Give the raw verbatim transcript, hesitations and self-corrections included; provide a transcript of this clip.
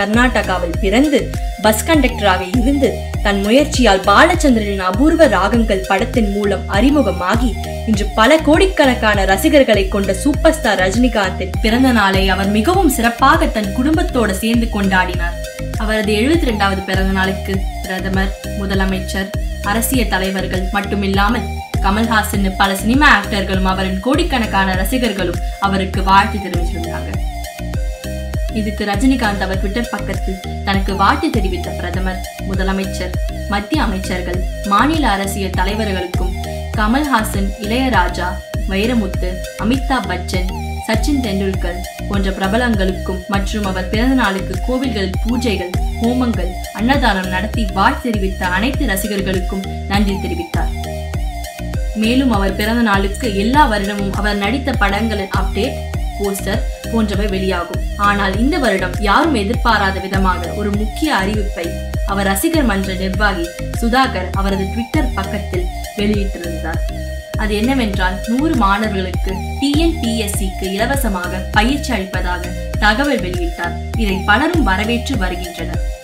கர்நாடகாவில் பிறந்து பஸ் கண்டக்டராக இருந்து தன் முயற்சியால் பாலச்சந்திரனின் அபூர்வ ராகங்கள் படத்தின் மூலம் அறிமுகமாகி இன்று பல கோடிக்கணக்கான ரசிகர்களை கொண்ட சூப்பர் ஸ்டார் ரஜினிகாந்தின் பிறந்த நாளை அவர் மிகவும் சிறப்பாக தன் குடும்பத்தோடு சேர்ந்து கொண்டாடினார். அவரது எழுபத்தி இரண்டாவது பிறந்த நாளுக்கு பிரதமர், முதலமைச்சர், அரசியல் தலைவர்கள் மட்டுமில்லாமல் கமல்ஹாசன் பல சினிமா ஆக்டர்களும் அவரின் கோடிக்கணக்கான ரசிகர்களும் அவருக்கு வாழ்த்து தெரிவிச்சிருந்தாங்க. இதுக்கு ரஜினிகாந்த் அவர் ட்விட்டர் பக்கத்தில் தனக்கு வாழ்த்து தெரிவித்த பிரதமர், முதலமைச்சர், மத்திய அமைச்சர்கள், மாநில அரசியல் தலைவர்களுக்கும் கமல்ஹாசன், இளையராஜா, வைரமுத்து, அமிதாப் பச்சன், சச்சின் தெண்டுல்கர் போன்ற பிரபலங்களுக்கும் மற்றும் அவர் பிறந்த நாளுக்கு கோவில்களில் பூஜைகள், ஹோமங்கள், அன்னதானம் நடத்தி வாழ்த்து தெரிவித்த அனைத்து ரசிகர்களுக்கும் நன்றி தெரிவித்தார். மேலும் அவர் பிறந்த நாளுக்கு எல்லா வருடமும் அவர் நடித்த படங்களின் அப்டேட், போஸ்டர் போன்றவை வெளியாகும். ஆனால் இந்த வருடம் யாரும் எதிர்பாராத விதமாக ஒரு முக்கிய அறிவிப்பை அவர் ரசிகர் மன்ற நிர்வாகி சுதாகர் அவரது ட்விட்டர் பக்கத்தில் வெளியிட்டிருந்தார். அது என்னவென்றால் நூறு மாணவர்களுக்கு டி என் பி எஸ் சிக்கு இலவசமாக பயிற்சி அளிப்பதாக தகவல் வெளியிட்டார். இதை பலரும் வரவேற்று வருகின்றனர்.